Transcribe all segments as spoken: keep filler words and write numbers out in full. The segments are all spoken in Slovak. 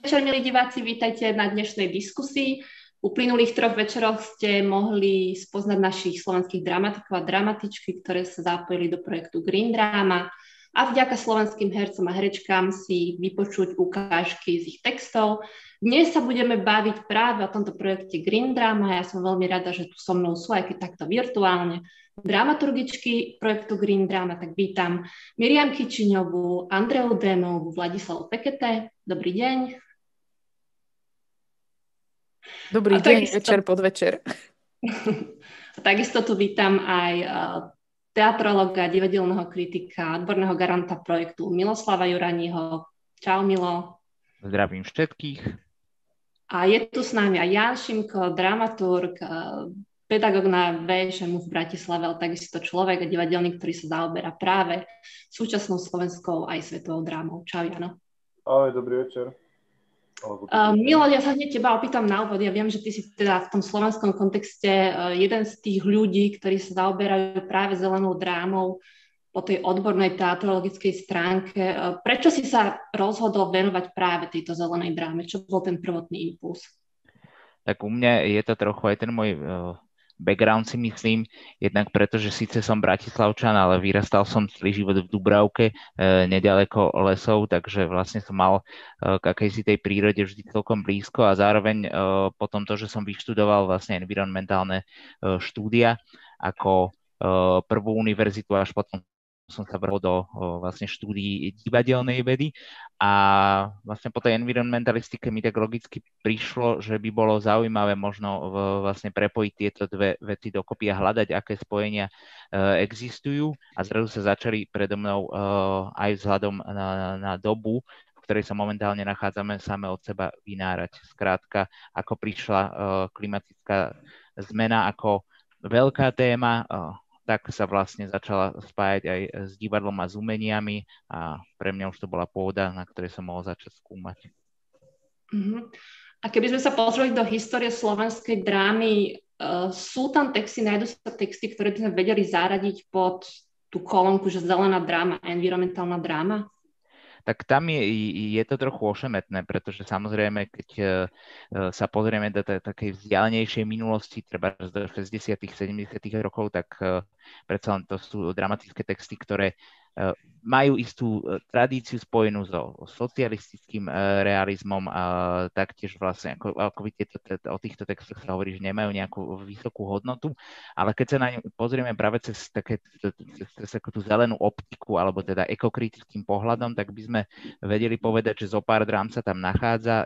večer, milí diváci, vítajte na dnešnej diskusii. V uplynulých troch večeroch ste mohli spoznať našich slovenských dramatikov a dramatičky, ktoré sa zapojili do projektu Green Drama a vďaka slovenským hercom a herečkám si vypočuť ukážky z ich textov. Dnes sa budeme baviť práve o tomto projekte Green Drama. Ja som veľmi rada, že tu so mnou sú, aj keď takto virtuálne, dramaturgičky projektu Green Drama. Tak vítam Miriam Kyčiňovú, Andreu Démovú, Vladislavu Pekete. Dobrý deň. Dobrý a deň, takisto, večer, podvečer. A takisto tu vítam aj teatrologa, divadelného kritika, odborného garanta projektu Miloslava Juraniho. Čau, Milo. Zdravím všetkých. A je tu s nami aj Ján Šimko, dramaturg, pedagóg na vé ž em u v Bratislave, ale takisto človek a divadelník, ktorý sa zaoberá práve súčasnou slovenskou aj svetovou drámou. Čau, Jano. Ahoj, dobrý večer. Uh, Milo, ja sa hneď teba opýtam na úvod. Ja viem, že ty si teda v tom slovenskom kontexte uh, jeden z tých ľudí, ktorí sa zaoberajú práve zelenou drámou po tej odbornej teatrologickej stránke. Uh, prečo si sa rozhodol venovať práve tejto zelenej dráme? Čo bol ten prvotný impuls? Tak u mňa je to trochu aj ten môj uh, background, si myslím, jednak preto, že síce som Bratislavčan, ale vyrastal som celý život v Dubravke, uh, nedaleko lesov, takže vlastne som mal uh, k akejsi tej prírode vždy celkom blízko a zároveň uh, potom to, že som vyštudoval vlastne environmentálne uh, štúdia ako uh, prvú univerzitu, až potom som sa vral do o, vlastne štúdií divadelnej vedy a vlastne po tej environmentalistike mi tak logicky prišlo, že by bolo zaujímavé možno v, vlastne prepojiť tieto dve veci dokopy a hľadať, aké spojenia e, existujú a zrazu sa začali predo mnou e, aj vzhľadom na, na dobu, v ktorej sa momentálne nachádzame, same od seba vynárať. Skrátka, ako prišla e, klimatická zmena ako veľká téma, e, tak sa vlastne začala spájať aj s divadlom a s umeniami a pre mňa už to bola pôda, na ktorej som mohol začať skúmať. Uh-huh. A keby sme sa pozreli do histórie slovenskej drámy, uh, sú tam texty, nájdú sa texty, ktoré by sme vedeli zaradiť pod tú kolónku, že zelená dráma, environmentálna dráma? Tak tam je, je to trochu ošemetné, pretože samozrejme, keď sa pozrieme do takej vzdialenejšej minulosti, treba do šesťdesiatych, sedemdesiatych rokov, tak predsa len to sú dramatické texty, ktoré majú istú tradíciu spojenú so socialistickým realizmom a taktiež vlastne, ako, ako vidíte, o týchto textoch sa hovorí, že nemajú nejakú vysokú hodnotu, ale keď sa na ňu pozrieme práve cez, také, cez takú tú zelenú optiku, alebo teda ekokritickým pohľadom, tak by sme vedeli povedať, že zo pár drám sa tam nachádza.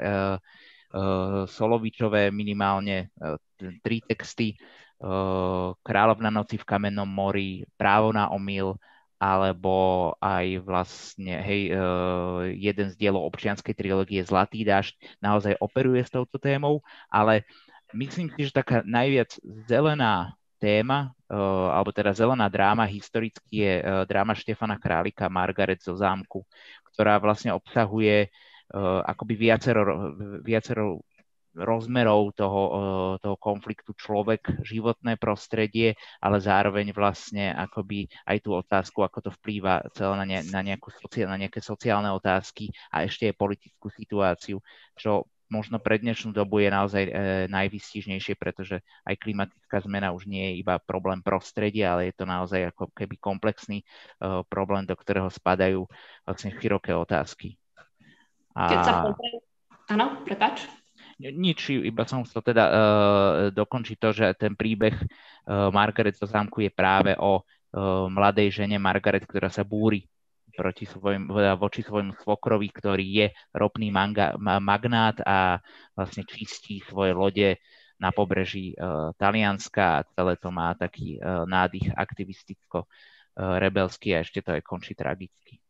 Solovičové minimálne tri texty, Kráľovna noci v kamennom mori, Právo na omyl, alebo aj vlastne, hej, uh, jeden z dielov občianskej trilógie Zlatý dážď naozaj operuje s touto témou, ale myslím si, že taká najviac zelená téma, uh, alebo teda zelená dráma historicky je uh, dráma Štefana Králika Margaret zo zámku, ktorá vlastne obsahuje uh, akoby viacero, viacero rozmerov toho, toho konfliktu človek, životné prostredie, ale zároveň vlastne akoby aj tú otázku, ako to vplýva celé na, ne, na, nejakú sociál, na nejaké sociálne otázky a ešte aj politickú situáciu, čo možno pre dnešnú dobu je naozaj e, najvýstižnejšie, pretože aj klimatická zmena už nie je iba problém prostredia, ale je to naozaj ako keby komplexný e, problém, do ktorého spadajú vlastne široké otázky. A... Keď sa pozrie... Áno, prepáč. Nič, iba som chcel teda uh, dokončiť to, že ten príbeh uh, Margaret zo zámku je práve o uh, mladej žene Margaret, ktorá sa búri proti svojim, voči svojmu svokrovi, ktorý je ropný manga, magnát a vlastne čistí svoje lode na pobreží uh, Talianska a celé to má taký uh, nádych aktivisticko-rebelský a ešte to aj končí tragicky.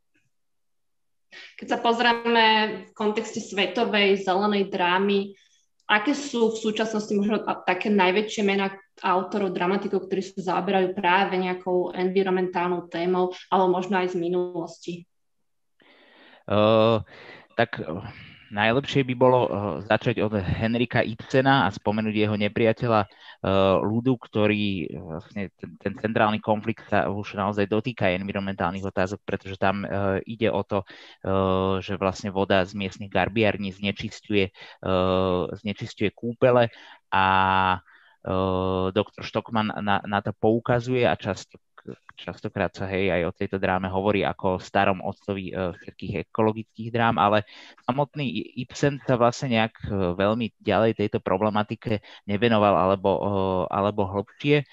Keď sa pozrieme v kontexte svetovej zelenej drámy, aké sú v súčasnosti možno také najväčšie mená autorov, dramatikov, ktorí sa zaoberajú práve nejakou environmentálnou témou, alebo možno aj z minulosti? Uh, tak najlepšie by bolo uh, začať od Henrika Ibsena a spomenúť jeho nepriateľa uh, ľudu, ktorý vlastne ten, ten centrálny konflikt sa už naozaj dotýka environmentálnych otázok, pretože tam uh, ide o to, uh, že vlastne voda z miestnych garbiarní znečisťuje, uh, znečisťuje kúpele a uh, doktor Stockmann na, na to poukazuje a často častokrát sa hej aj o tejto dráme hovorí ako o starom otcovi uh, všetkých ekologických drám, ale samotný Ibsen sa vlastne nejak uh, veľmi ďalej tejto problematike nevenoval alebo, uh, alebo hlbšie.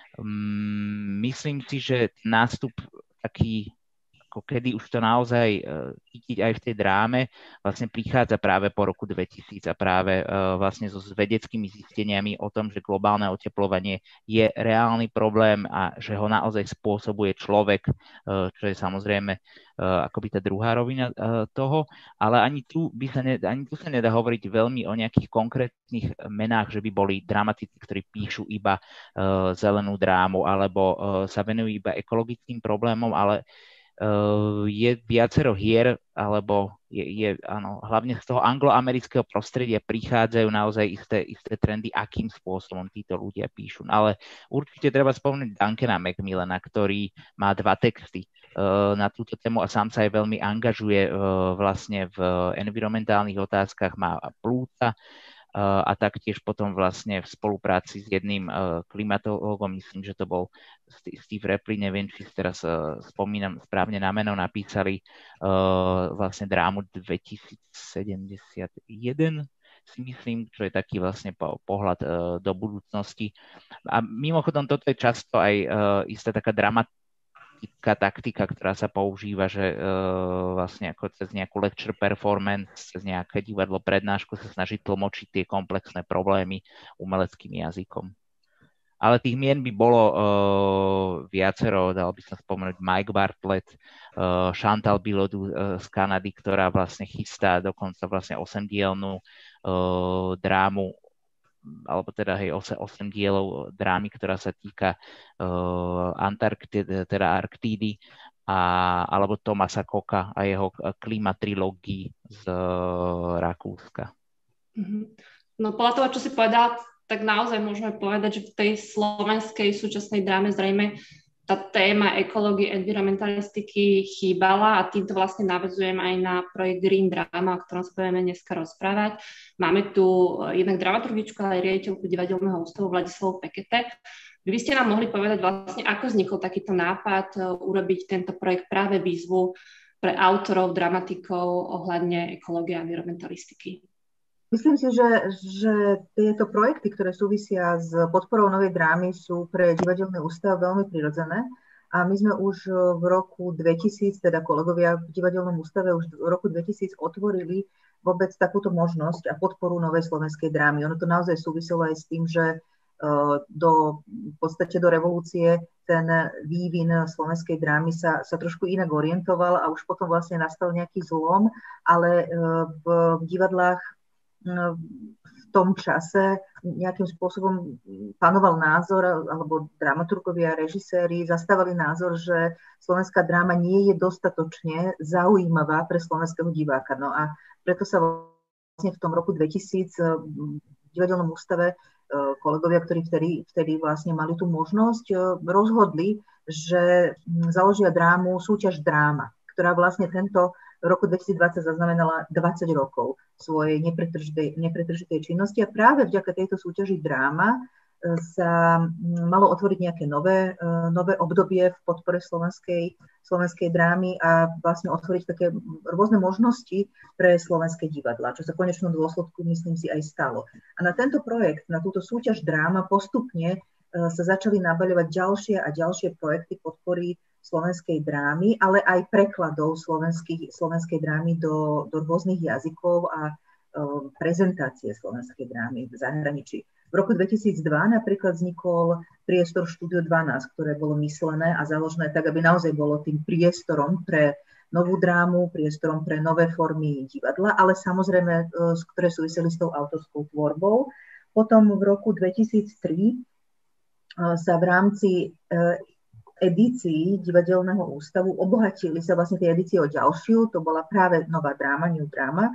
Um, myslím si, že nástup taký ako kedy už to naozaj uh, cítiť aj v tej dráme, vlastne prichádza práve po roku dvetisíc a práve uh, vlastne so vedeckými zisteniami o tom, že globálne oteplovanie je reálny problém a že ho naozaj spôsobuje človek, uh, čo je samozrejme uh, akoby tá druhá rovina uh, toho, ale ani tu, by sa ne, ani tu sa nedá hovoriť veľmi o nejakých konkrétnych menách, že by boli dramatici, ktorí píšu iba uh, zelenú drámu alebo uh, sa venujú iba ekologickým problémom, ale Uh, je viacero hier, alebo je, je áno, hlavne z toho angloamerického prostredia prichádzajú naozaj isté, isté trendy, akým spôsobom títo ľudia píšu. Ale určite treba spomenúť Duncana Macmillana, ktorý má dva texty uh, na túto tému a sám sa aj veľmi angažuje uh, vlastne v environmentálnych otázkach, má plúca uh, a taktiež potom vlastne v spolupráci s jedným uh, klimatológom, myslím, že to bol Steve Rapley, neviem, či teraz uh, spomínam správne na meno, napísali uh, vlastne drámu dvetisícsedemdesiatjeden, si myslím, čo je taký vlastne po, pohľad uh, do budúcnosti. A mimochodom, toto je často aj uh, istá taká dramatická taktika, ktorá sa používa, že uh, vlastne ako cez nejakú lecture performance, cez nejaké divadlo prednášku sa snaží tlmočiť tie komplexné problémy umeleckým jazykom. Ale tých mien by bolo uh, viacero, dal by sa spomenúť Mike Bartlett, uh, Chantal Bilodeau uh, z Kanady, ktorá vlastne chystá dokonca vlastne osemdielnú uh, drámu, alebo teda hej, osem dielov drámy, ktorá sa týka uh, Antarktidy, teda Arktídy, a, alebo Thomasa Cocka a jeho klimatrilógii z uh, Rakúska. Mm-hmm. No podľa toho, čo si povedal, tak naozaj môžeme povedať, že v tej slovenskej súčasnej dráme zrejme tá téma ekológie, environmentalistiky chýbala a týmto vlastne naväzujem aj na projekt Green Drama, o ktorom sa budeme dneska rozprávať. Máme tu jednak dramaturgičku, ale aj riaditeľku Divadelného ústavu Vladislavu Pekete. Vy by ste nám mohli povedať vlastne, ako vznikol takýto nápad urobiť tento projekt práve výzvu pre autorov, dramatikov ohľadne ekológie a environmentalistiky? Myslím si, že, že tieto projekty, ktoré súvisia s podporou novej drámy, sú pre Divadelný ústav veľmi prirodzené. A my sme už v roku dvetisíc, teda kolegovia v Divadelnom ústave už v roku dvetisíc otvorili vôbec takúto možnosť a podporu novej slovenskej drámy. Ono to naozaj súviselo aj s tým, že do, v podstate do revolúcie ten vývin slovenskej drámy sa, sa trošku inak orientoval a už potom vlastne nastal nejaký zlom, ale v, v divadlách v tom čase nejakým spôsobom panoval názor, alebo dramaturgovia, režiséri zastávali názor, že slovenská dráma nie je dostatočne zaujímavá pre slovenského diváka. No a preto sa vlastne v tom roku dvetisíc v Divadelnom ústave kolegovia, ktorí vtedy, vtedy vlastne mali tú možnosť, rozhodli, že založia drámu Súťaž dráma, ktorá vlastne tento v roku dvetisícdvadsať zaznamenala dvadsať rokov svojej nepretržitej, nepretržitej činnosti a práve vďaka tejto súťaži dráma sa malo otvoriť nejaké nové, nové obdobie v podpore slovenskej, slovenskej drámy a vlastne otvoriť také rôzne možnosti pre slovenské divadlá, čo sa v konečnom dôsledku, myslím si, aj stalo. A na tento projekt, na túto súťaž dráma postupne sa začali nabaľovať ďalšie a ďalšie projekty podpory slovenskej drámy, ale aj prekladov slovenskej drámy do, do rôznych jazykov a uh, prezentácie slovenskej drámy v zahraničí. V roku dvetisícdva napríklad vznikol priestor Štúdio dvanásť, ktoré bolo myslené a založené tak, aby naozaj bolo tým priestorom pre novú drámu, priestorom pre nové formy divadla, ale samozrejme, uh, ktoré súviseli s tou autorskou tvorbou. Potom v roku dvetisíctri uh, sa v rámci uh, edícií Divadelného ústavu obohatili sa vlastne tie edície o ďalšiu, to bola práve nová dráma, New Drama,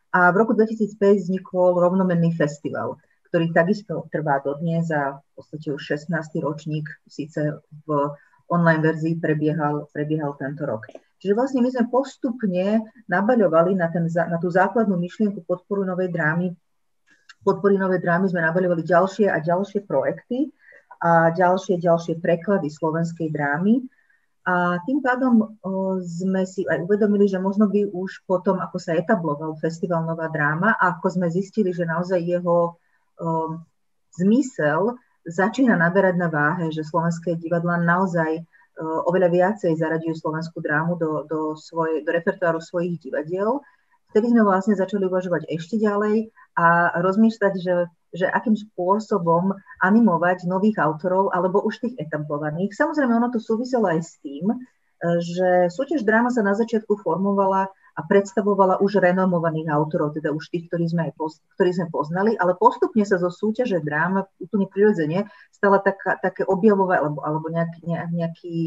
A v roku dvetisícpäť vznikol rovnomenný festival, ktorý takisto trvá dodnes a v podstate už šestnásty ročník, síce v online verzii prebiehal, prebiehal tento rok. Čiže vlastne my sme postupne nabaľovali na, ten, na tú základnú myšlienku podporu novej drámy. Podpory novej drámy sme nabaľovali ďalšie a ďalšie projekty a ďalšie, ďalšie preklady slovenskej drámy. A tým pádom o, sme si aj uvedomili, že možno by už potom, ako sa etabloval festival Nová dráma, a ako sme zistili, že naozaj jeho o, zmysel začína naberať na váhe, že slovenské divadlá naozaj o, oveľa viacej zaraďujú slovenskú drámu do, do, svoje, do repertoáru svojich divadiel. Vtedy sme vlastne začali uvažovať ešte ďalej a rozmýšľať, že že akým spôsobom animovať nových autorov, alebo už tých etablovaných. Samozrejme, ono to súviselo aj s tým, že súťaž Dráma sa na začiatku formovala a predstavovala už renomovaných autorov, teda už tých, ktorí sme, ktorí sme poznali, ale postupne sa zo súťaže Dráma úplne prirodzene stala taká, také objavové, alebo, alebo nejaký, nejaký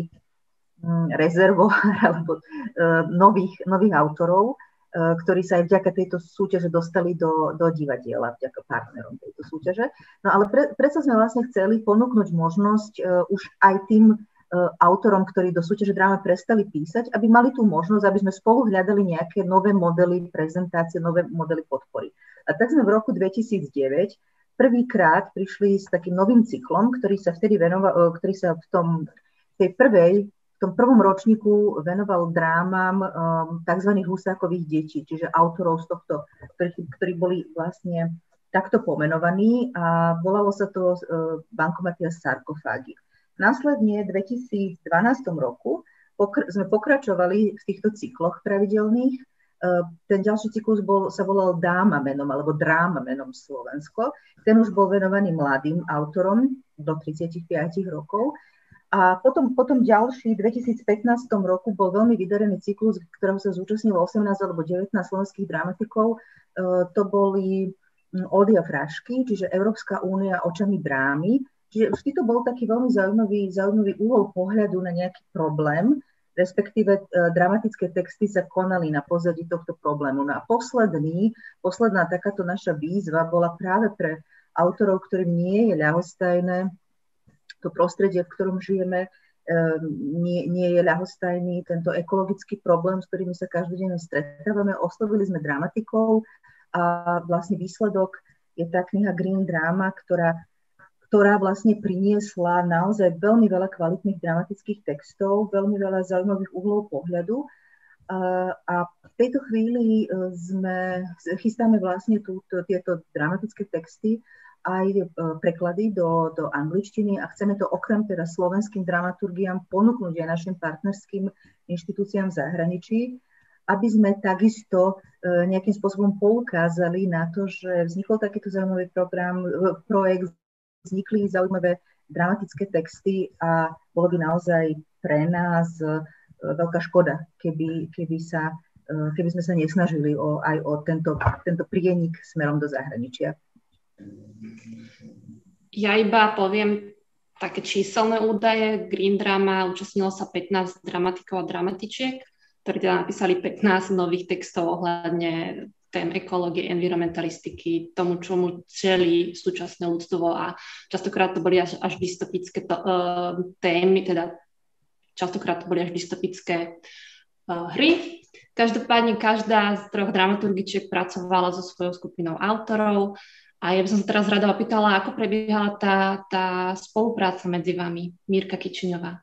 rezervoár alebo uh, nových, nových autorov, ktorí sa aj vďaka tejto súťaže dostali do, do divadiela, vďaka partnerom tejto súťaže. No ale pre, predsa sme vlastne chceli ponúknuť možnosť uh, už aj tým uh, autorom, ktorí do súťaže Dráma prestali písať, aby mali tú možnosť, aby sme spolu hľadali nejaké nové modely prezentácie, nové modely podpory. A tak sme v roku dvetisícdeväť prvýkrát prišli s takým novým cyklom, ktorý sa vtedy venoval, uh, ktorý sa v tom, tej prvej v tom prvom ročníku venoval drámam um, tzv. Husákových detí, čiže autorov z tohto, ktorí, ktorí boli vlastne takto pomenovaní a volalo sa to uh, Bankomatia sarkofágy. Následne v dvetisícdvanásť roku pokr- sme pokračovali v týchto cykloch pravidelných. Uh, ten ďalší cyklus bol, sa volal Dáma menom alebo Dráma menom Slovensko. Ten už bol venovaný mladým autorom do tridsaťpäť rokov. A potom, potom ďalší, v dvetisícpätnásť roku bol veľmi vydarený cyklus, ktorého sa zúčastnilo osemnásť alebo devätnásť slovenských dramatikov. E, to boli Ódy a Frašky, čiže Európska únia očami drámy. Čiže vždy to bol taký veľmi zaujímavý, zaujímavý uhol pohľadu na nejaký problém, respektíve e, dramatické texty sa konali na pozadí tohto problému. No a posledný, posledná takáto naša výzva bola práve pre autorov, ktorým nie je ľahostajné to prostredie, v ktorom žijeme, nie, nie je ľahostajný tento ekologický problém, s ktorými sa každodenne stretávame. Oslovili sme dramatikov a vlastne výsledok je tá kniha Green Drama, ktorá, ktorá vlastne priniesla naozaj veľmi veľa kvalitných dramatických textov, veľmi veľa zaujímavých uhlov pohľadu. A v tejto chvíli sme, chystáme vlastne túto, tieto dramatické texty aj preklady do, do angličtiny a chceme to okrem teda slovenským dramaturgiám ponúknuť aj našim partnerským inštitúciám v zahraničí, aby sme takisto nejakým spôsobom poukázali na to, že vznikol takýto zaujímavý program, projekt, vznikli zaujímavé dramatické texty a bolo by naozaj pre nás veľká škoda, keby, keby, sa, keby sme sa nesnažili o, aj o tento, tento prienik smerom do zahraničia. Ja iba poviem také číselné údaje. Green Drama účastnilo sa pätnásť dramatikov a dramatičiek, ktorí teda napísali pätnásť nových textov ohľadne tém ekológie, environmentalistiky, tomu, čomu čelí súčasné ľudstvo a častokrát to boli až, až dystopické to, uh, témy, teda častokrát to boli až dystopické uh, hry. Každopádne každá z troch dramaturgičiek pracovala so svojou skupinou autorov. A ja by som sa teraz rada opýtala, ako prebiehala tá, tá spolupráca medzi vami, Mírka Kičiňová.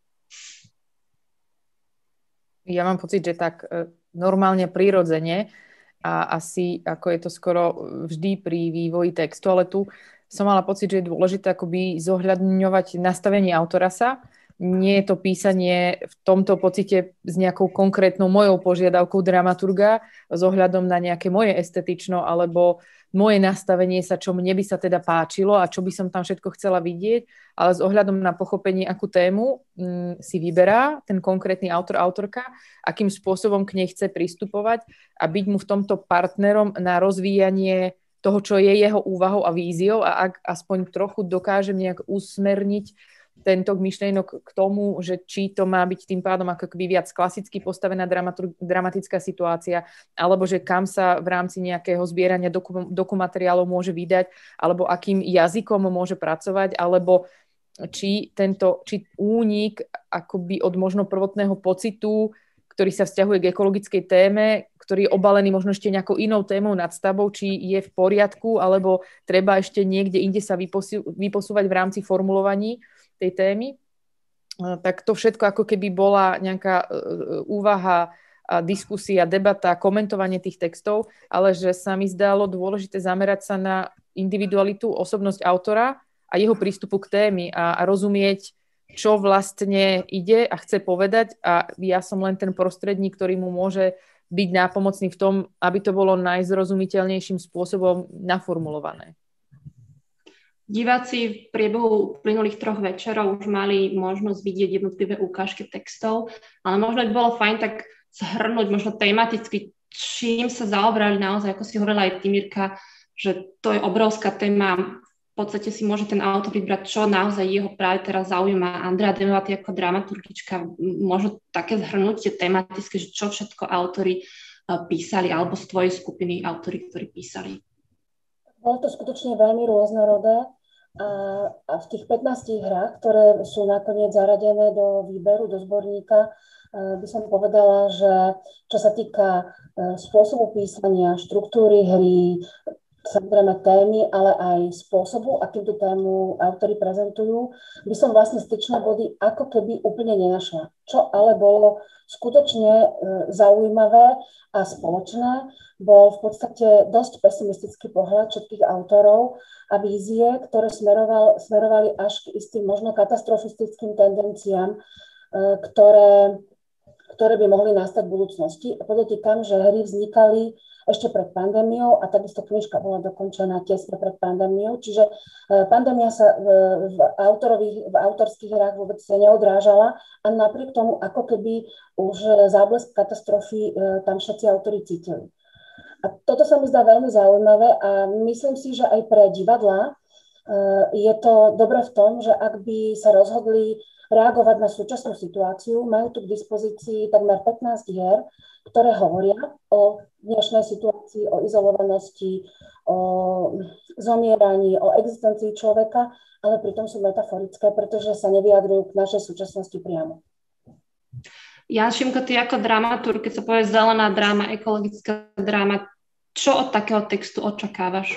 Ja mám pocit, že tak normálne, prirodzene a asi ako je to skoro vždy pri vývoji textu, ale tu som mala pocit, že je dôležité akoby zohľadňovať nastavenie autora sa. Nie je to písanie v tomto pocite s nejakou konkrétnou mojou požiadavkou dramaturga s ohľadom na nejaké moje estetično alebo moje nastavenie sa, čo mne by sa teda páčilo a čo by som tam všetko chcela vidieť, ale s ohľadom na pochopenie, akú tému m, si vyberá ten konkrétny autor, autorka, akým spôsobom k nej chce pristupovať a byť mu v tomto partnerom na rozvíjanie toho, čo je jeho úvahou a víziou a ak aspoň trochu dokážem nejak usmerniť tento myšlienok k tomu, že či to má byť tým pádom ako keby viac klasicky postavená dramatur- dramatická situácia, alebo že kam sa v rámci nejakého zbierania doku- dokumateriálov môže vydať, alebo akým jazykom môže pracovať, alebo či tento či únik akoby od možno prvotného pocitu, ktorý sa vzťahuje k ekologickej téme, ktorý je obalený možno ešte nejakou inou témou nad stavbou, či je v poriadku, alebo treba ešte niekde inde sa vyposu- vyposúvať v rámci formulovaní tej témy. Tak to všetko ako keby bola nejaká úvaha, diskusia, debata, komentovanie tých textov, ale že sa mi zdalo dôležité zamerať sa na individualitu, osobnosť autora a jeho prístupu k témy a, a rozumieť, čo vlastne ide a chce povedať, a ja som len ten prostredník, ktorý mu môže byť nápomocný v tom, aby to bolo najzrozumiteľnejším spôsobom naformulované. Diváci v priebehu uplynulých troch večerov už mali možnosť vidieť jednotlivé ukážky textov, ale možno by bolo fajn tak zhrnúť možno tematicky, čím sa zaobrali naozaj, ako si hovorila aj ty, Mirka, že to je obrovská téma. V podstate si môže ten autor vybrať, čo naozaj jeho práve teraz zaujíma. Andrea Demová, ty ako dramaturgička, možno také zhrnutie tematické, že čo všetko autori písali, alebo z tvojej skupiny autori, ktorí písali. Bolo to skutočne veľmi rôznorodé a, a v tých pätnástich hrách, ktoré sú nakoniec zaradené do výberu, do zborníka, by som povedala, že čo sa týka spôsobu písania, štruktúry hry, samozrejme témy, ale aj spôsobu, akým tú tému autori prezentujú, by som vlastne styčné body ako keby úplne nenašla. Čo ale bolo skutočne zaujímavé a spoločné, bol v podstate dosť pesimistický pohľad všetkých autorov a vízie, ktoré smeroval, smerovali až k istým možno katastrofistickým tendenciám, ktoré, ktoré by mohli nastať v budúcnosti. A podotýkam, že hry vznikali ešte pred pandémiou a takisto knižka bola dokončená tesne pred pandémiou, čiže pandémia sa v, v, autorových, v autorských hrách vôbec neodrážala a napriek tomu ako keby už záblesk katastrofy tam všetci autori cítili. A toto sa mi zdá veľmi zaujímavé a myslím si, že aj pre divadlá je to dobré v tom, že ak by sa rozhodli reagovať na súčasnú situáciu, majú tu k dispozícii takmer pätnásť hier, ktoré hovoria o dnešnej situácii, o izolovanosti, o zomieraní, o existencii človeka, ale pritom sú metaforické, pretože sa nevyjadrujú k našej súčasnosti priamo. Jan Šimko, ty ako dramaturg, keď sa povie zelená dráma, ekologická dráma, čo od takého textu očakávaš?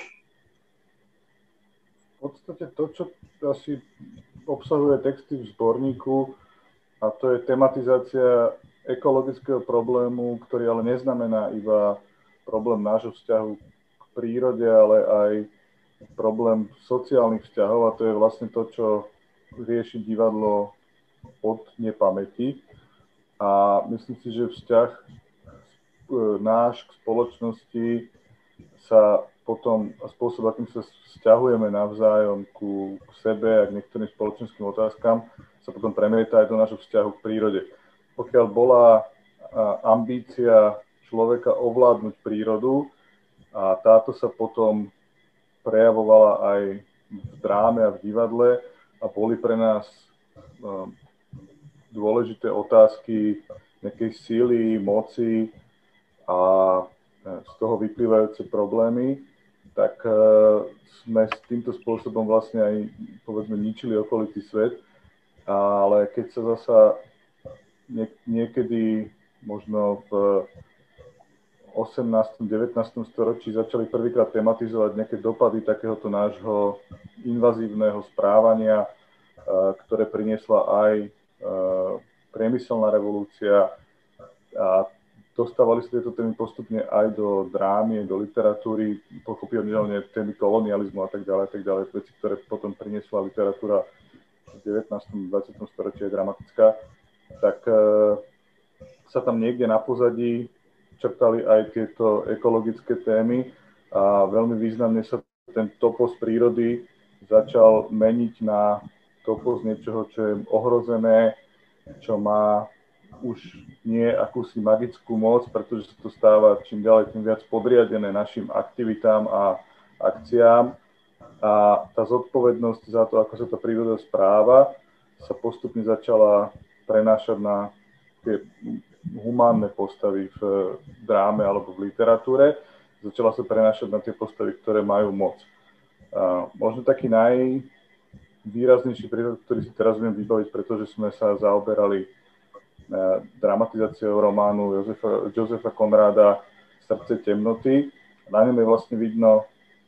V podstate to, čo asi obsahuje texty v zborníku, a to je tematizácia ekologického problému, ktorý ale neznamená iba problém nášho vzťahu k prírode, ale aj problém sociálnych vzťahov, a to je vlastne to, čo rieši divadlo od nepamäti. A myslím si, že vzťah náš k spoločnosti sa potom, a spôsob, akým sa vzťahujeme navzájom ku, k sebe a k niektorým spoločenským otázkam, sa potom premieta aj do nášho vzťahu k prírode. Pokiaľ bola ambícia človeka ovládnuť prírodu a táto sa potom prejavovala aj v dráme a v divadle a boli pre nás um, dôležité otázky nejakej síly, moci a z toho vyplývajúce problémy, tak uh, sme s týmto spôsobom vlastne aj, povedzme, ničili okolitý svet. Ale keď sa zasa nie, niekedy možno v osemnástom devätnástom storočí začali prvýkrát tematizovať nejaké dopady takéhoto nášho invazívneho správania, uh, ktoré priniesla aj uh, priemyselná revolúcia, a dostávali sa tieto témy postupne aj do drámy, do literatúry, pochopiteľne témy kolonializmu a tak ďalej, tak ďalej, veci, ktoré potom priniesla literatúra v devätnástom dvadsiatom storočí je dramatická, tak e, sa tam niekde na pozadí črtali aj tieto ekologické témy a veľmi významne sa ten topos prírody začal meniť na topos niečoho, čo je ohrozené, čo má už nie akúsi magickú moc, pretože sa to stáva čím ďalej tým viac podriadené našim aktivitám a akciám. A tá zodpovednosť za to, ako sa tá príroda správa, sa postupne začala prenášať na tie humánne postavy v dráme alebo v literatúre. Začala sa prenášať na tie postavy, ktoré majú moc. A možno taký najvýraznejší príklad, ktorý si teraz viem vybaviť, pretože sme sa zaoberali dramatizáciou románu Josefa, Josefa Konráda Srdce temnoty. Na ňom je vlastne vidno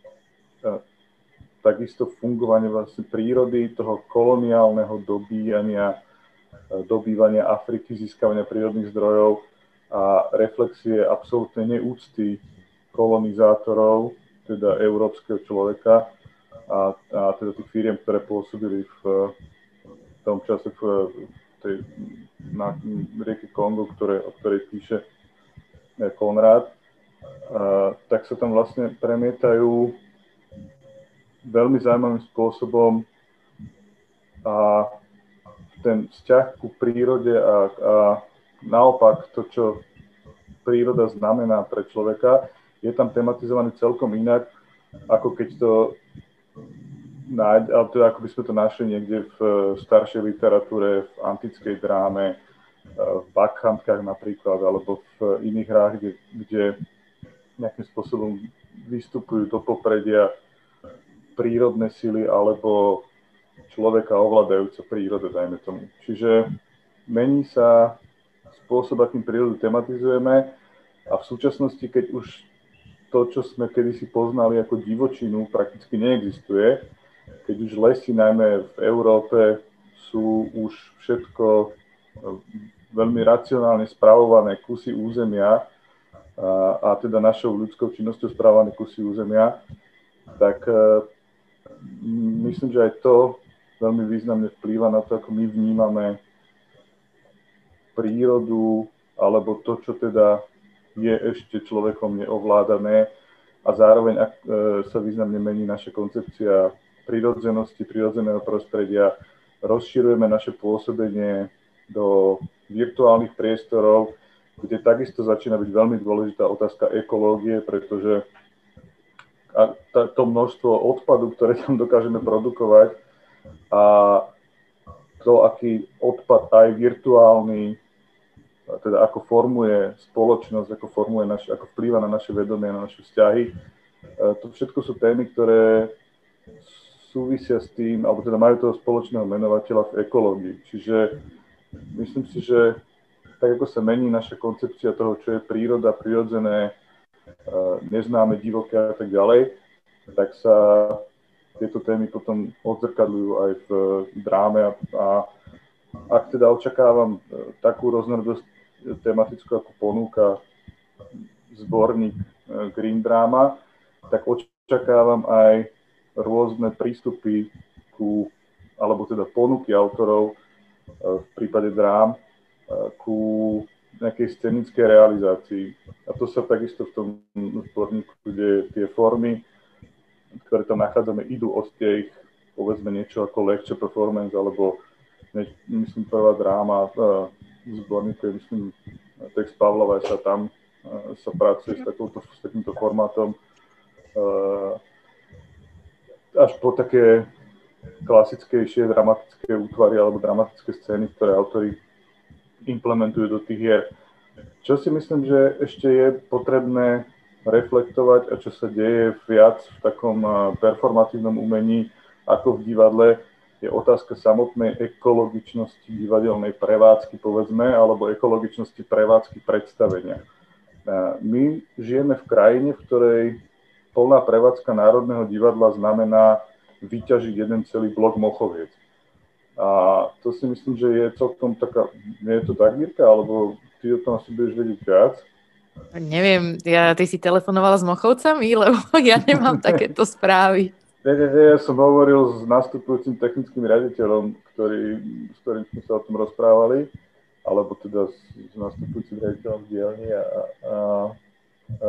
takisto fungovanie vlastne prírody, toho koloniálneho dobíjania, dobývania Afriky, získavania prírodných zdrojov a reflexie absolútnej neúcty kolonizátorov, teda európskeho človeka a, a teda tých firiem, ktoré pôsobili v, v tom čase v tej, na rieke Kongo, ktoré, o ktorej píše Konrád, a, tak sa tam vlastne premietajú veľmi zaujímavým spôsobom a ten vzťah ku prírode a, a naopak to, čo príroda znamená pre človeka, je tam tematizovaný celkom inak, ako keď to nájde, ale teda ako by sme to našli niekde v staršej literatúre, v antickej dráme, v bakchantkách napríklad, alebo v iných hrách, kde, kde nejakým spôsobom vystupujú do popredia prírodné sily alebo človeka ovládajúca príroda, dajme tomu. Čiže mení sa spôsob, akým prírodu tematizujeme a v súčasnosti, keď už to, čo sme kedysi poznali ako divočinu, prakticky neexistuje, keď už lesy, najmä v Európe, sú už všetko veľmi racionálne spravované kusy územia a, a teda našou ľudskou činnosťou spravované kusy územia, tak myslím, že aj to veľmi významne vplýva na to, ako my vnímame prírodu, alebo to, čo teda je ešte človekom neovládané a zároveň ak, e, sa významne mení naša koncepcia prírodzenosti, prírodzeného prostredia, rozširujeme naše pôsobenie do virtuálnych priestorov, kde takisto začína byť veľmi dôležitá otázka ekológie, pretože a to množstvo odpadu, ktoré tam dokážeme produkovať a to, aký odpad aj virtuálny, teda ako formuje spoločnosť, ako formuje naš, ako vplýva na naše vedomie, na naše vzťahy. To všetko sú témy, ktoré súvisia s tým, alebo teda majú toho spoločného menovateľa v ekológii. Čiže myslím si, že tak ako sa mení naša koncepcia toho, čo je príroda, prirodzené, neznáme, divoké a tak ďalej, tak sa tieto témy potom odzrkadľujú aj v dráme a, a ak teda očakávam takú rôznorodosť tematickú, ako ponúka zborník Green Drama, tak očakávam aj rôzne prístupy ku, alebo teda ponuky autorov v prípade drám ku nejakej scenickej realizácii. A to sa takisto v tom zborníku, kde tie formy, ktoré tam nachádzame, idú od tej, povedzme, niečo ako lecture performance, alebo myslím prvá dráma v zborníku je, myslím, text Pavlova, sa tam sa pracuje s, takouto, s takýmto formátom až po také klasickejšie dramatické útvary alebo dramatické scény, ktoré autori implementujú do tých hier. Čo si myslím, že ešte je potrebné reflektovať a čo sa deje viac v takom performatívnom umení ako v divadle, je otázka samotnej ekologičnosti divadelnej prevádzky, povedzme, alebo ekologičnosti prevádzky predstavenia. My žijeme v krajine, v ktorej plná prevádzka Národného divadla znamená vyťažiť jeden celý blok Mochoviec. A to si myslím, že je celkom taká, nie je to tak, Mirka, alebo ty o tom asi budeš vedieť viac? Neviem, ja, ty si telefonovala s Mochovcami, lebo ja nemám takéto správy. Nie, nie, nie, ja som hovoril s nastupujúcim technickým riaditeľom, ktorý, s ktorým sme sa o tom rozprávali, alebo teda s, s nastupujúcim riaditeľom v dielni a, a, a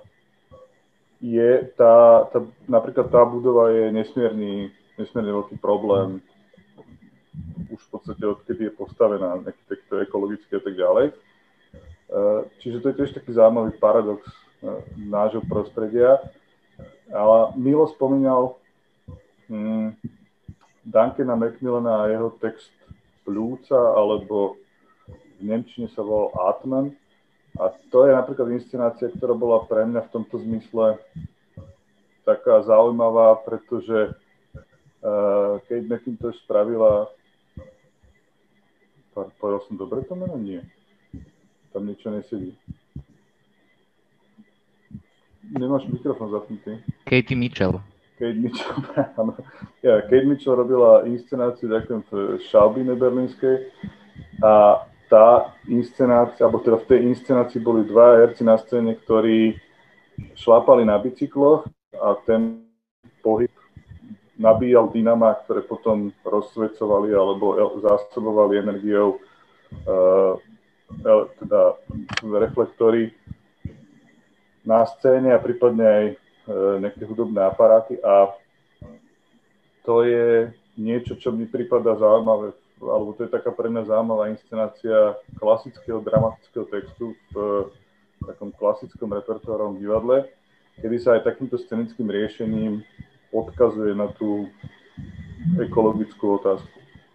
je tá, tá, napríklad tá budova je nesmierny, nesmierne veľký problém už v podstate odkedy je postavená, nejaký takto ekologický a tak ďalej. Čiže to je tiež taký zaujímavý paradox nášho prostredia. Ale Milo spomínal hm, Duncana Macmillana a jeho text Pľúca, alebo v nemčine sa volal Atman. A to je napríklad inscenácia, ktorá bola pre mňa v tomto zmysle taká zaujímavá, pretože uh, Kate McIntosh spravila... Povedal som dobre to meno? Nie. Tam niečo nesedí. Nemáš mikrofón zapnutý? Katie Mitchell. Kate Mitchell, áno. Ja, Kate Mitchell robila inscenáciu, ďakujem, v Šalbíne berlínskej a tá inscenácia, alebo teda v tej inscenácii boli dva herci na scéne, ktorí šlápali na bicykloch a ten pohyb nabíjal dynama, ktoré potom rozsvecovali alebo zásobovali energiou uh, teda reflektory na scéne a prípadne aj uh, nejaké hudobné aparáty a to je niečo, čo mi prípada zaujímavé, alebo to je taká pre mňa zaujímavá inscenácia klasického dramatického textu v takom klasickom repertoárovom divadle, kedy sa aj takýmto scenickým riešením odkazuje na tú ekologickú otázku.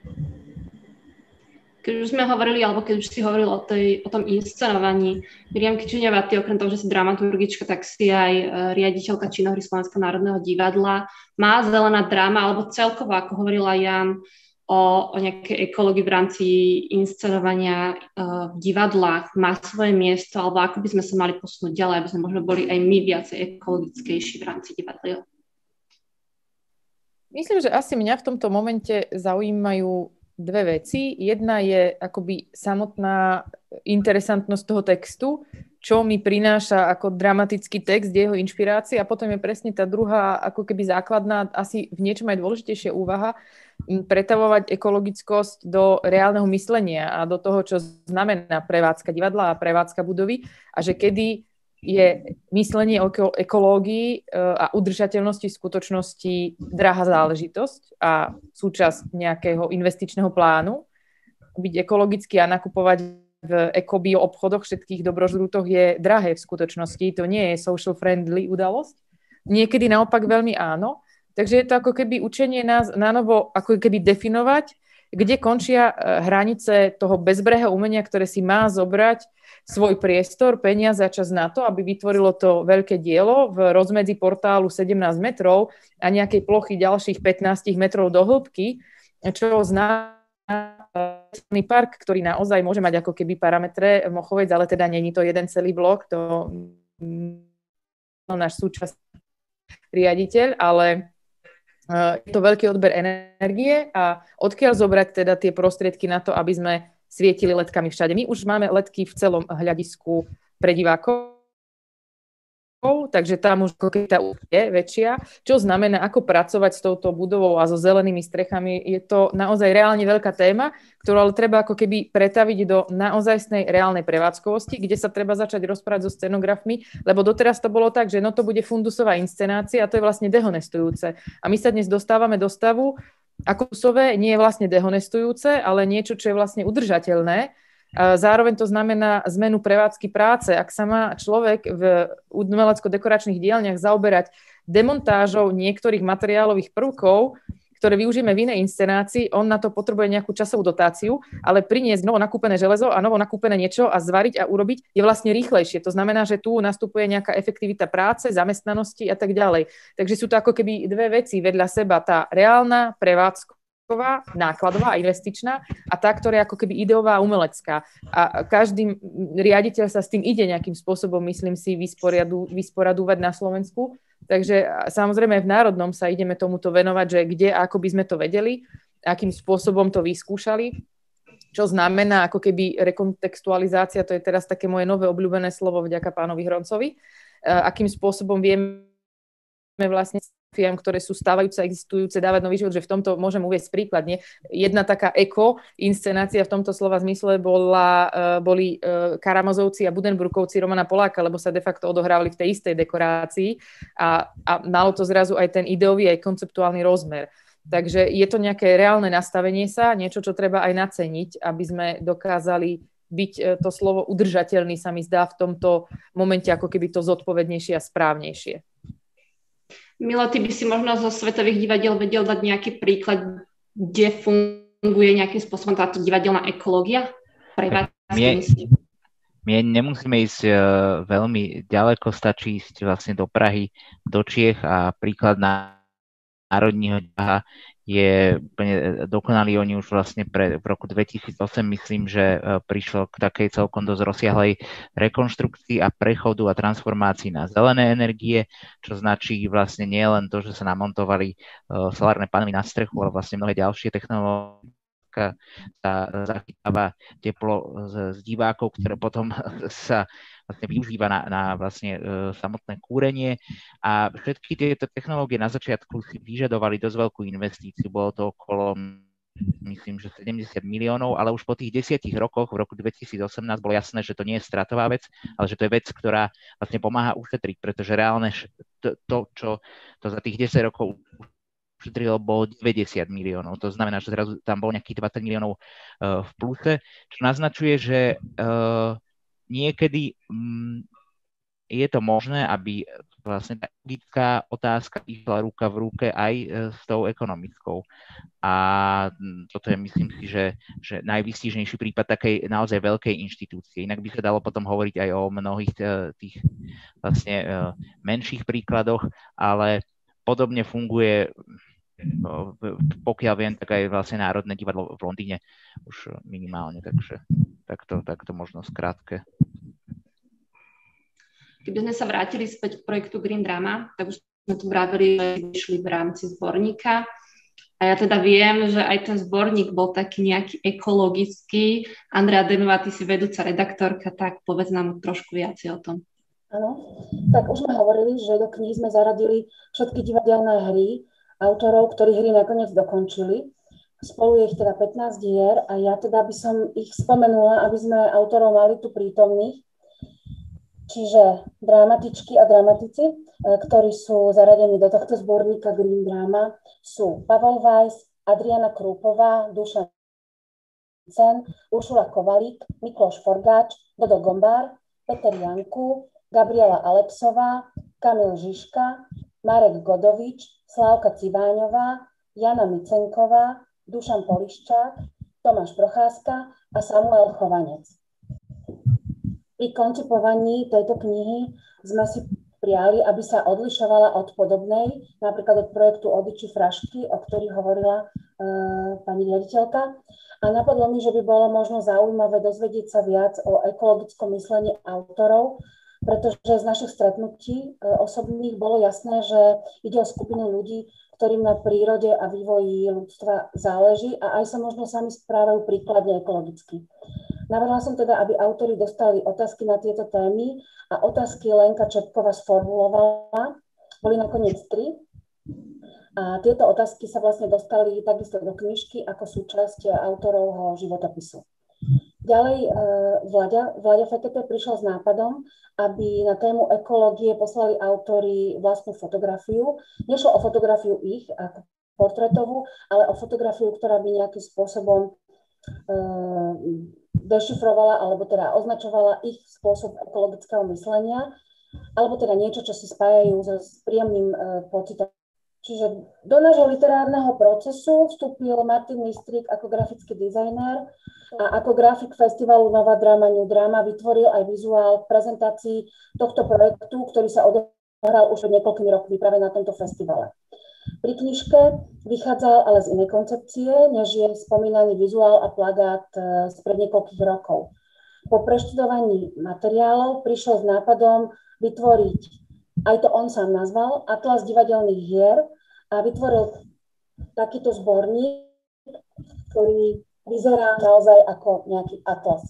Keď už sme hovorili, alebo keď už si hovoril o, tej, o tom inscenovaní, Miriam Kičiňová, ty okrem toho, že si dramaturgička, tak si aj riaditeľka činohry Slovenského národného divadla. Má zelená dráma, alebo celkovo, ako hovorila Jan, o, o nejakej ekológii v rámci inscenovania uh, v divadlách, má svoje miesto, alebo ako by sme sa mali posunúť ďalej, aby sme možno boli aj my viacej ekologickejší v rámci divadla? Myslím, že asi mňa v tomto momente zaujímajú dve veci. Jedna je akoby samotná interesantnosť toho textu, čo mi prináša ako dramatický text, jeho inšpirácia a potom je presne tá druhá ako keby základná, asi v niečom aj dôležitejšia úvaha, pretavovať ekologickosť do reálneho myslenia a do toho, čo znamená prevádzka divadla a prevádzka budovy a že kedy je myslenie o ekológii a udržateľnosti v skutočnosti drahá záležitosť a súčasť nejakého investičného plánu. Byť ekologický a nakupovať v ekobio obchodoch všetkých dobrožrútoch je drahé v skutočnosti. To nie je social friendly udalosť. Niekedy naopak veľmi áno. Takže je to ako keby učenie nás na novo ako keby definovať, kde končia hranice toho bezbrehého umenia, ktoré si má zobrať svoj priestor, peniaze a čas na to, aby vytvorilo to veľké dielo v rozmedzi portálu sedemnásť metrov a nejakej plochy ďalších pätnásť metrov do hĺbky, čo znamená park, ktorý naozaj môže mať ako keby parametre Mochovec, ale teda není to jeden celý blok, to náš súčasný riaditeľ, ale je to veľký odber energie a odkiaľ zobrať teda tie prostriedky na to, aby sme svietili ledkami všade. My už máme ledky v celom hľadisku pre divákov, takže tam už tá je väčšia. Čo znamená, ako pracovať s touto budovou a so zelenými strechami, je to naozaj reálne veľká téma, ktorú ale treba ako keby pretaviť do naozajstnej reálnej prevádzkovosti, kde sa treba začať rozprávať so scenografmi, lebo doteraz to bolo tak, že no to bude fundusová inscenácia a to je vlastne dehonestujúce. A my sa dnes dostávame do stavu, ako fundusové nie je vlastne dehonestujúce, ale niečo, čo je vlastne udržateľné. Zároveň to znamená zmenu prevádzky práce. Ak sa má človek v umelecko-dekoračných dielniach zaoberať demontážou niektorých materiálových prvkov, ktoré využijeme v inej inscenácii, on na to potrebuje nejakú časovú dotáciu, ale priniesť novo nakúpené železo a novo nakúpené niečo a zvariť a urobiť je vlastne rýchlejšie. To znamená, že tu nastupuje nejaká efektivita práce, zamestnanosti a tak ďalej. Takže sú to ako keby dve veci vedľa seba. Tá reálna prevádzková, nákladová a investičná a tá, ktorá je ako keby ideová a umelecká. A každý riaditeľ sa s tým ide nejakým spôsobom, myslím si, vysporiadu, vysporadúvať na Slovensku. Takže samozrejme v Národnom sa ideme tomuto venovať, že kde a ako by sme to vedeli, akým spôsobom to vyskúšali, čo znamená ako keby rekontextualizácia, to je teraz také moje nové obľúbené slovo vďaka pánovi Hroncovi, akým spôsobom vieme vlastne firm, ktoré sú stávajúce, existujúce, dávať nový život, že v tomto môžem uvieť príkladne. Jedna taká eko inscenácia v tomto slova zmysle bola, boli Karamazovci a Budenbrukovci Romana Poláka, lebo sa de facto odohrávali v tej istej dekorácii a, a malo to zrazu aj ten ideový, aj konceptuálny rozmer. Takže je to nejaké reálne nastavenie sa, niečo, čo treba aj naceniť, aby sme dokázali byť to slovo udržateľný, sa mi zdá v tomto momente ako keby to zodpovednejšie a správnejšie. Milo, ty by si možno zo svetových divadiel vedel dať nejaký príklad kde funguje nejakým spôsobom táto divadelná ekológia pre vás? My nemusíme ísť uh, veľmi ďaleko, stačí ísť vlastne do Prahy, do Čiech a príklad na Národního divadla je úplne dokonalý. Oni už vlastne pre, v roku dvetisícosem myslím, že uh, prišlo k takej celkom dosť rozsiahlej rekonštrukcii a prechodu a transformácii na zelené energie, čo značí vlastne nie len to, že sa namontovali uh, solárne panely na strechu, ale vlastne mnohé ďalšie technológie sa zachytáva teplo z, z divákov, ktoré potom sa vlastne využíva na, na vlastne e, samotné kúrenie. A všetky tieto technológie na začiatku si vyžadovali dosť veľkú investíciu. Bolo to okolo, myslím, že sedemdesiat miliónov, ale už po tých desiatich rokoch, v roku dvetisícosemnásť, bolo jasné, že to nie je stratová vec, ale že to je vec, ktorá vlastne pomáha ušetriť, pretože reálne to, to čo to za tých desať rokov ušetrilo, bolo deväťdesiat miliónov. To znamená, že zrazu tam bolo nejakých dvadsať miliónov uh, v pluse, čo naznačuje, že uh, niekedy um, je to možné, aby vlastne tá logická otázka išla ruka v ruke aj uh, s tou ekonomickou. A um, toto je, myslím si, že, že najvýstižnejší prípad takej naozaj veľkej inštitúcie. Inak by sa dalo potom hovoriť aj o mnohých uh, tých vlastne uh, menších príkladoch, ale podobne funguje, pokiaľ viem, tak aj vlastne Národné divadlo v Londýne už minimálne, takže takto, takto možno skrátke. Keby sme sa vrátili späť k projektu Green Drama, tak už sme tu vravili, že vyšli v rámci zborníka. A ja teda viem, že aj ten zborník bol taký nejaký ekologický. Andrea Denová, ty si vedúca redaktorka, tak povedz nám trošku viacej o tom. Áno, tak už sme hovorili, že do kníh sme zaradili všetky divadelné hry autorov, ktorí hry nakoniec dokončili. Spolu je ich teda pätnásť hier a ja teda by som ich spomenula, aby sme autorov mali tu prítomných. Čiže dramatičky a dramatici, ktorí sú zaradení do tohto zborníka Green Drama, sú Pavel Weiss, Adriana Krúpová, Dušan Cen, Uršula Kovalík, Mikloš Forgáč, Dodo Gombár, Peter Janku, Gabriela Alexová, Kamil Žižka, Marek Godovič, Slávka Civáňová, Jana Micenková, Dušan Poliščák, Tomáš Procházka a Samuel Chovanec. Pri koncipovaní tejto knihy sme si prijali, aby sa odlišovala od podobnej, napríklad od projektu Odiči frašky, o ktorých hovorila uh, pani riaditeľka. A napadlo mi, že by bolo možno zaujímavé dozvedieť sa viac o ekologickom myslení autorov, pretože z našich stretnutí osobných bolo jasné, že ide o skupinu ľudí, ktorým na prírode a vývoji ľudstva záleží a aj sa možno sami správajú príkladne ekologicky. Navrhla som teda, aby autori dostali otázky na tieto témy a otázky Lenka Čepková sformulovala. Boli nakoniec tri. A tieto otázky sa vlastne dostali takisto do knižky ako súčasť autorovho životopisu. Ďalej Vlaďa, Vlaďa Fekete prišiel s nápadom, aby na tému ekológie poslali autori vlastnú fotografiu. Nešlo o fotografiu ich, ako portrétovú, ale o fotografiu, ktorá by nejakým spôsobom dešifrovala alebo teda označovala ich spôsob ekologického myslenia, alebo teda niečo, čo si spájajú so, s príjemným pocitom. Čiže do nášho literárneho procesu vstúpil Martin Mistrík ako grafický dizajner a ako grafik festivalu Nová Drama New Drama vytvoril aj vizuál v prezentácii tohto projektu, ktorý sa odohral už pred niekoľkými rokmi práve na tomto festivale. Pri knižke vychádzal ale z inej koncepcie, než je spomínaný vizuál a plagát spred niekoľkých rokov. Po preštudovaní materiálov prišiel s nápadom vytvoriť, aj to on sám nazval, atlas divadelných hier a vytvoril takýto zborník, ktorý vyzerá naozaj ako nejaký atlas.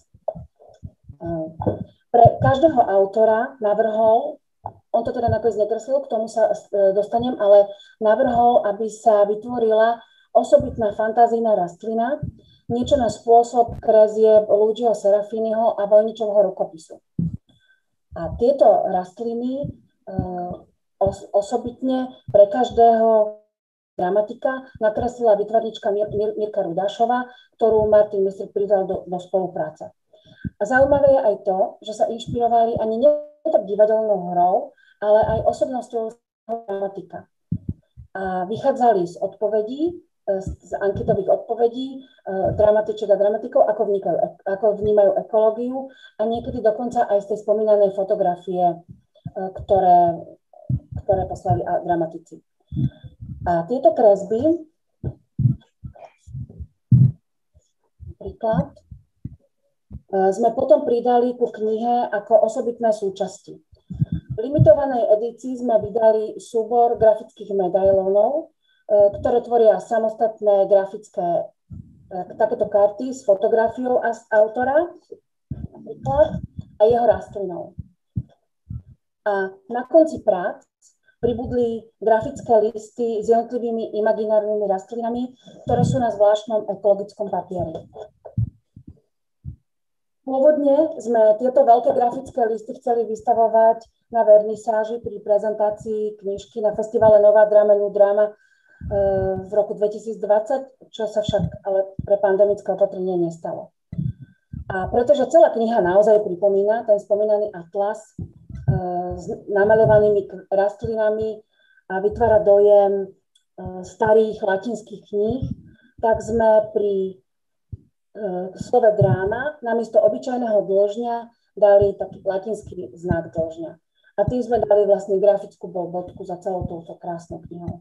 Pre každého autora navrhol, on to teda nakoniec nekreslil, k tomu sa dostanem, ale navrhol, aby sa vytvorila osobitná fantázijná rastlina, niečo na spôsob krezieb Luigiho Serafiniho a Vojničovho rukopisu. A tieto rastliny Os, osobitne pre každého dramatika nakreslila výtvarnička Mir, Mir, Mirka Rudášová, ktorú Martin Mistrík pridal do, do spolupráce. A zaujímavé je aj to, že sa inšpirovali ani nie tak divadelnou hrou, ale aj osobnosťou dramatika. A vychádzali z odpovedí z anketových odpovedí dramatičiek a dramatikov, ako, vnikajú, ako vnímajú ekológiu a niekedy dokonca aj z tej spomínanej fotografie, ktoré, ktoré poslali dramatici. A tieto kresby, príklad, sme potom pridali ku knihe ako osobitné súčasti. V limitovanej edícii sme vydali súbor grafických medailónov, ktoré tvoria samostatné grafické takéto karty s fotografiou autora napríklad, a jeho rastlinou. A na konci prác pribudli grafické listy s jednotlivými imaginárnymi rastlinami, ktoré sú na zvláštnom ekologickom papieri. Pôvodne sme tieto veľké grafické listy chceli vystavovať na vernisáži pri prezentácii knižky na festivale Nová Drama, New Drama v roku dvetisícdvadsať, čo sa však ale pre pandemické opatrenie nestalo. A pretože celá kniha naozaj pripomína ten spomínaný atlas s namalovanými rastlinami a vytvára dojem starých latinských kníh, tak sme pri slove dráma namiesto obyčajného dĺžňa dali taký latinský znak dĺžňa. A tým sme dali vlastne grafickú bodku za celou touto krásnou knihou.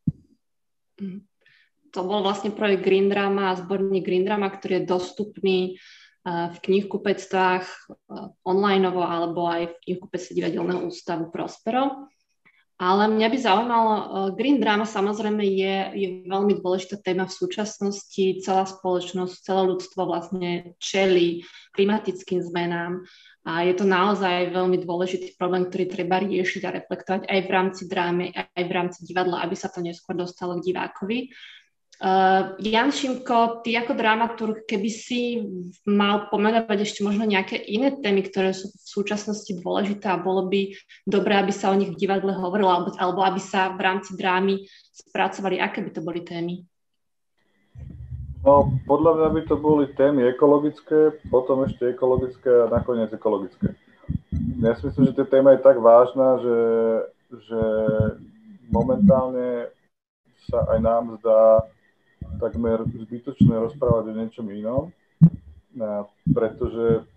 To bol vlastne projekt Green Drama a zborník Green Drama, ktorý je dostupný v knihkupectvách onlineovo alebo aj v knihkupectve Divadelného ústavu Prospero. Ale mňa by zaujímalo, Green Drama samozrejme je, je veľmi dôležitá téma v súčasnosti. Celá spoločnosť, celé ľudstvo vlastne čelí klimatickým zmenám a je to naozaj veľmi dôležitý problém, ktorý treba riešiť a reflektovať aj v rámci drámy, aj v rámci divadla, aby sa to neskôr dostalo k divákovi. Uh, Jan Šimko, ty ako dramaturg, keby si mal pomenovať ešte možno nejaké iné témy, ktoré sú v súčasnosti dôležité a bolo by dobré, aby sa o nich v divadle hovorilo, alebo, alebo aby sa v rámci drámy spracovali, aké by to boli témy? No, podľa mňa by to boli témy ekologické, potom ešte ekologické a nakoniec ekologické. Ja si myslím, že tá téma je tak vážna, že, že momentálne sa aj nám zdá takmer zbytočné rozprávať o niečom inom, pretože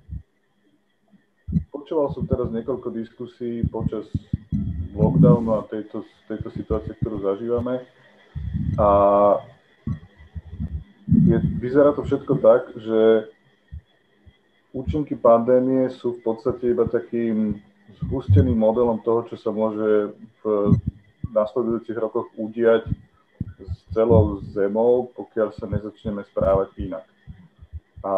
počúval som teraz niekoľko diskusí počas lockdownu a tejto, tejto situácie, ktorú zažívame a je, vyzerá to všetko tak, že účinky pandémie sú v podstate iba takým zhusteným modelom toho, čo sa môže v nasledujúcich rokoch udiať s celou zemou, pokiaľ sa nezačneme správať inak. A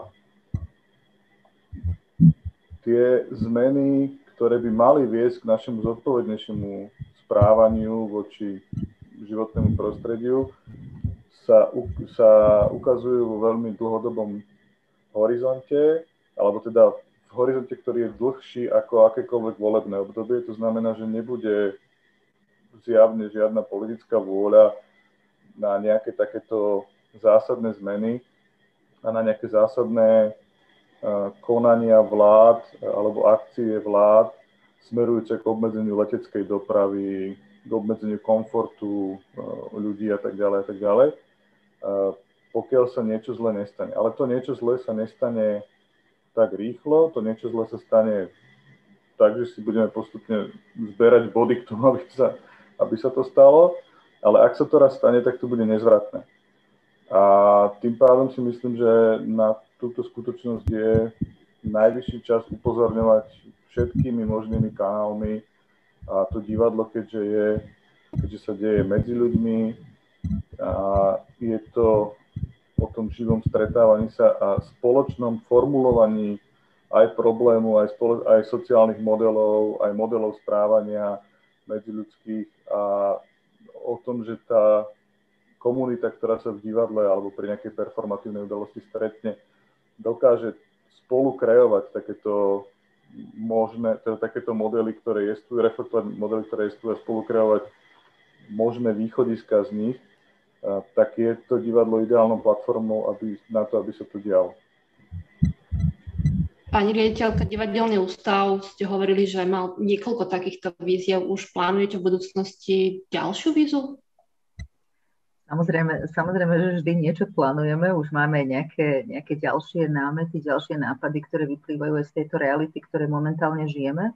tie zmeny, ktoré by mali viesť k našemu zodpovednejšiemu správaniu voči životnému prostrediu, sa, sa ukazujú vo veľmi dlhodobom horizonte, alebo teda v horizonte, ktorý je dlhší ako akékoľvek volebné obdobie. To znamená, že nebude zjavne žiadna politická vôľa na nejaké takéto zásadné zmeny a na nejaké zásadné uh, konania vlád alebo akcie vlád smerujúce k obmedzeniu leteckej dopravy, k obmedzeniu komfortu uh, ľudí a tak ďalej a tak ďalej, uh, pokiaľ sa niečo zle nestane. Ale to niečo zle sa nestane tak rýchlo, to niečo zle sa stane tak, že si budeme postupne zberať body k tomu, aby sa, aby sa to stalo. Ale ak sa to raz stane, tak to bude nezvratné. A tým pádom si myslím, že na túto skutočnosť je najvyšší čas upozorňovať všetkými možnými kanálmi. A to divadlo, keďže, je, keďže sa deje medzi ľuďmi, a je to o tom živom stretávaní sa a spoločnom formulovaní aj problému, aj, spolo- aj sociálnych modelov, aj modelov správania medziľudských a o tom, že tá komunita, ktorá sa v divadle alebo pri nejakej performatívnej udalosti stretne, dokáže spolu kreovať takéto možné, teda takéto modely, ktoré existujú, reflektovať modely, ktoré existujú a spolu kreovať možné východiska z nich, tak je to divadlo ideálnou platformou aby, na to, aby sa to dialo. Pani riaditeľka, Divadelný ústav, ste hovorili, že mal niekoľko takýchto víziev. Už plánujete v budúcnosti ďalšiu vízu? Samozrejme, samozrejme, že vždy niečo plánujeme, už máme nejaké, nejaké ďalšie námety, ďalšie nápady, ktoré vyplývajú z tejto reality, ktoré momentálne žijeme.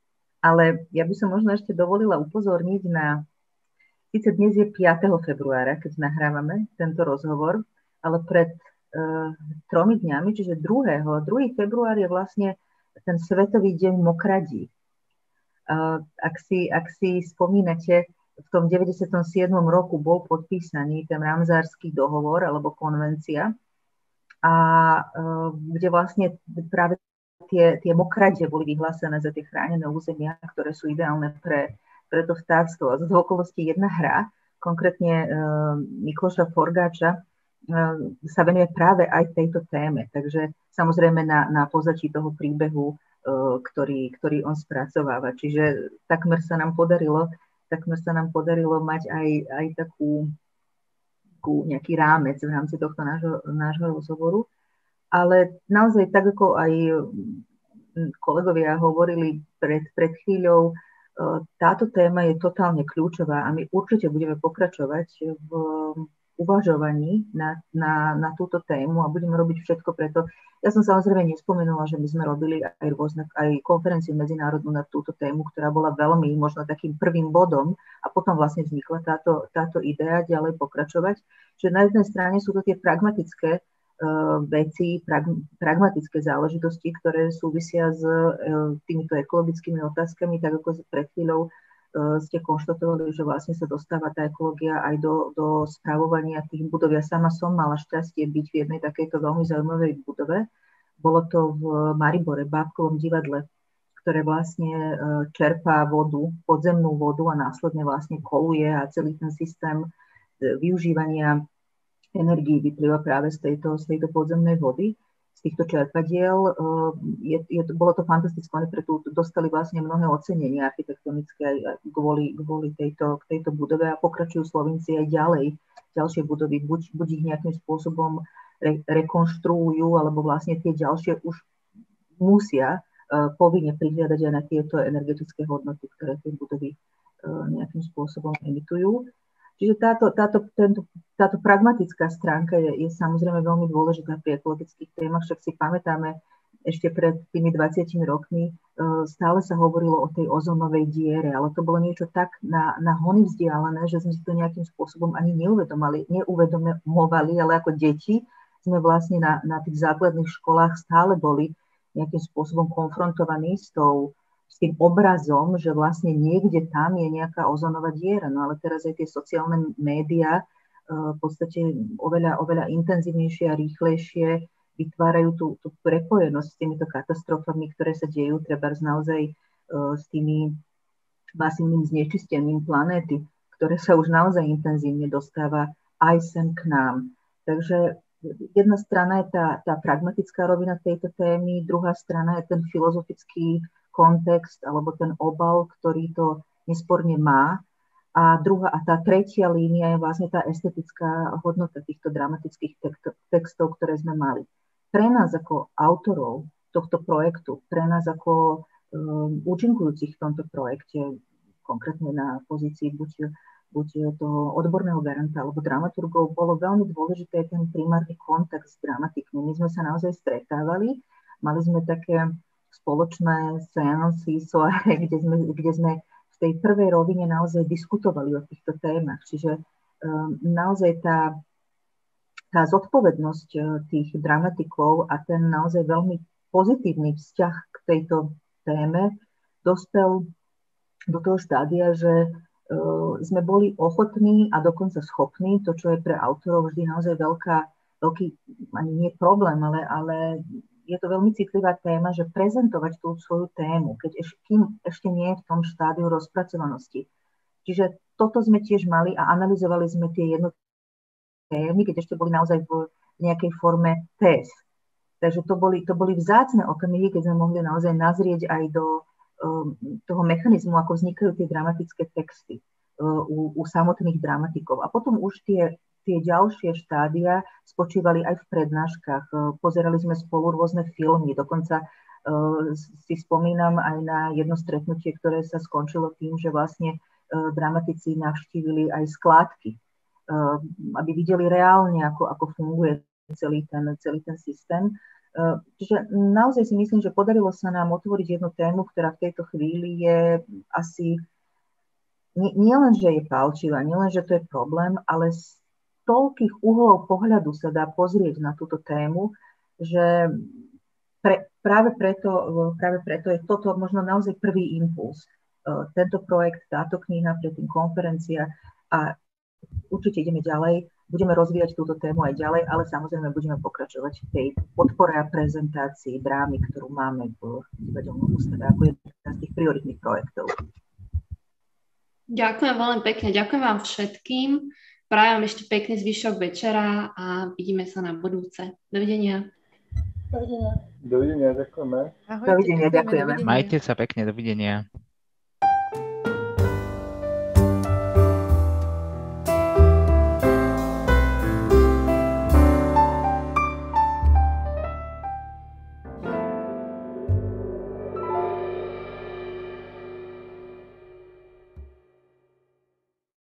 Ale ja by som možno ešte dovolila upozorniť na, síce dnes je piateho februára, keď nahrávame tento rozhovor, ale pred uh, tromi dňami, čiže druhého február je vlastne ten Svetový deň mokradí. Uh, ak, si, ak si spomínate, v tom deväťdesiatom siedmom roku bol podpísaný ten Ramsársky dohovor alebo konvencia, a uh, kde vlastne práve tie, tie mokradie boli vyhlásené za tie chránené územia, ktoré sú ideálne pre, pre to vtáctvo. A z okolností jedna hra, konkrétne uh, Mikloša Forgáča, uh, sa venuje práve aj tejto téme. Takže samozrejme na, na pozadí toho príbehu, uh, ktorý, ktorý on spracováva. Čiže takmer sa nám podarilo takmer sa nám podarilo mať aj, aj takú, takú nejaký rámec v rámci tohto nášho, nášho rozhovoru. Ale naozaj tak, ako aj kolegovia hovorili pred, pred chvíľou, táto téma je totálne kľúčová a my určite budeme pokračovať v uvažovaní na, na, na túto tému a budeme robiť všetko preto. Ja som samozrejme nespomenula, že my sme robili aj rôzne, aj konferenciu medzinárodnú na túto tému, ktorá bola veľmi možno takým prvým bodom a potom vlastne vznikla táto, táto idea ďalej pokračovať. Čiže na jednej strane sú to tie pragmatické uh, veci, prag, pragmatické záležitosti, ktoré súvisia s uh, týmito ekologickými otázkami, tak ako pred chvíľou uh, ste konštatovali, že vlastne sa dostáva tá ekológia aj do, do spravovania tých budov. Ja sama som mala šťastie byť v jednej takejto veľmi zaujímavej budove. Bolo to v Maribore, Bábkovom divadle, ktoré vlastne čerpá vodu, podzemnú vodu a následne vlastne koluje a celý ten systém využívania energií vyplýva práve z tejto, z tejto podzemnej vody, z týchto čerpadiel. Je, je, bolo to fantastické, oni preto dostali vlastne mnohé ocenenia architektonické kvôli, kvôli tejto, tejto budove a pokračujú Slovinci aj ďalej. Ďalšie budovy, buď, buď ich nejakým spôsobom re, rekonštruujú, alebo vlastne tie ďalšie už musia uh, povinne prihliadať aj na tieto energetické hodnoty, ktoré tie budovy uh, nejakým spôsobom emitujú. Čiže táto, táto, tento, táto pragmatická stránka je, je samozrejme veľmi dôležitá pri ekologických témach, však si pamätáme, ešte pred tými dvadsiatimi rokmi stále sa hovorilo o tej ozónovej diere, ale to bolo niečo tak na, na hony vzdialené, že sme si to nejakým spôsobom ani neuvedomali, neuvedomovali, ale ako deti sme vlastne na, na tých základných školách stále boli nejakým spôsobom konfrontovaní s, tou, s tým obrazom, že vlastne niekde tam je nejaká ozónová diera. No ale teraz aj tie sociálne médiá v podstate oveľa, oveľa intenzívnejšie a rýchlejšie vytvárajú tú, tú prepojenosť s týmito katastrofami, ktoré sa dejú trebárs naozaj uh, s tými masívnym znečistením planéty, ktoré sa už naozaj intenzívne dostáva aj sem k nám. Takže jedna strana je tá, tá pragmatická rovina tejto témy, druhá strana je ten filozofický kontext alebo ten obal, ktorý to nesporne má. A, druhá, a tá tretia línia je vlastne tá estetická hodnota týchto dramatických textov, ktoré sme mali. Pre nás ako autorov tohto projektu, pre nás ako um, účinkujúcich v tomto projekte, konkrétne na pozícii buď, buď toho odborného garanta alebo dramaturgov, bolo veľmi dôležité ten primárny kontakt s dramatikmi. My sme sa naozaj stretávali, mali sme také spoločné seansy, soare, kde sme, kde sme v tej prvej rovine naozaj diskutovali o týchto témach. Čiže um, naozaj tá tá zodpovednosť tých dramatikov a ten naozaj veľmi pozitívny vzťah k tejto téme dospel do toho štádia, že uh, sme boli ochotní a dokonca schopní, to, čo je pre autorov vždy naozaj veľká, veľký, ani nie problém, ale, ale je to veľmi citlivá téma, že prezentovať tú svoju tému, keď eš, kým ešte nie je v tom štádiu rozpracovanosti. Čiže toto sme tiež mali a analyzovali sme tie jednotlivé témy, keď ešte boli naozaj v nejakej forme téz. Takže to boli, to boli vzácne okamihy, keď sme mohli naozaj nazrieť aj do um, toho mechanizmu, ako vznikajú tie dramatické texty uh, u, u samotných dramatikov. A potom už tie, tie ďalšie štádia spočívali aj v prednáškach. Uh, pozerali sme spolu rôzne filmy, dokonca uh, si spomínam aj na jedno stretnutie, ktoré sa skončilo tým, že vlastne uh, dramatici navštívili aj skládky aby videli reálne, ako, ako funguje celý ten, celý ten systém. Čiže naozaj si myslím, že podarilo sa nám otvoriť jednu tému, ktorá v tejto chvíli je asi nie, nie len, že je palčivá, nie len, že to je problém, ale z toľkých uhlov pohľadu sa dá pozrieť na túto tému, že pre, práve, preto, práve preto je toto možno naozaj prvý impuls. Tento projekt, táto kniha, predtým konferencia a určite ideme ďalej. Budeme rozvíjať túto tému aj ďalej, ale samozrejme budeme pokračovať v tej podpore a prezentácii drámy, ktorú máme v divadelnom ústave ako jeden z tých prioritných projektov. Ďakujem veľmi pekne, ďakujem vám všetkým. Prajem vám ešte pekný zvyšok večera a vidíme sa na budúce. Dovidenia. Dovidenia. Dovidenia, ďakujeme. Ahojte, Dovidenia, ďakujeme. dovidenia. Majte sa pekne, dovidenia.